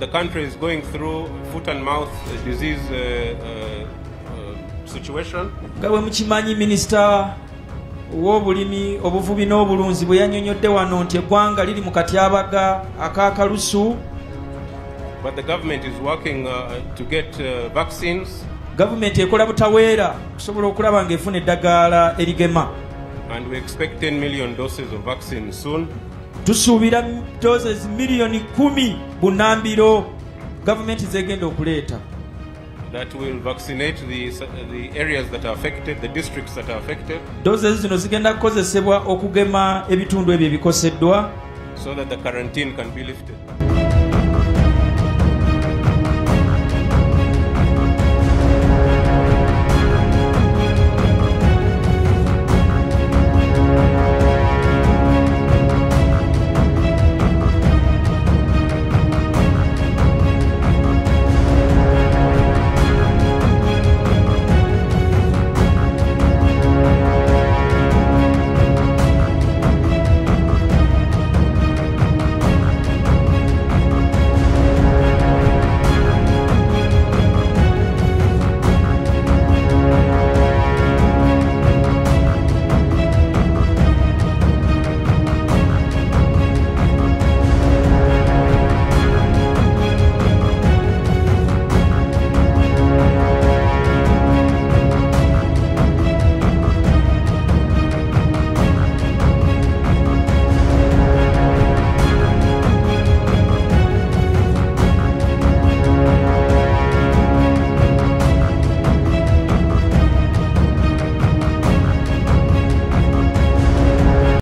the country is going through foot and mouth disease situation. Gawe mukimanyi Minister w'obulimi obuvubi n'obulunzi bwe yannyonnyodde wano nti eggwanga liri mu katyabaga ak'akalusu. But the government is working to get vaccines. Government ekola butaweera kusobola okulaba ng'efuna eddagala erigema. And we expect 10 million doses of vaccine soon. Tusuubira doses miliyoni 10 bunambiro government zegenda okuleeta. That will vaccinate the areas that are affected, the districts that are affected. Doses zino zigenda kukozesebwa okugema ebitundu ebyo ebikoseddwa. So that the quarantine can be lifted.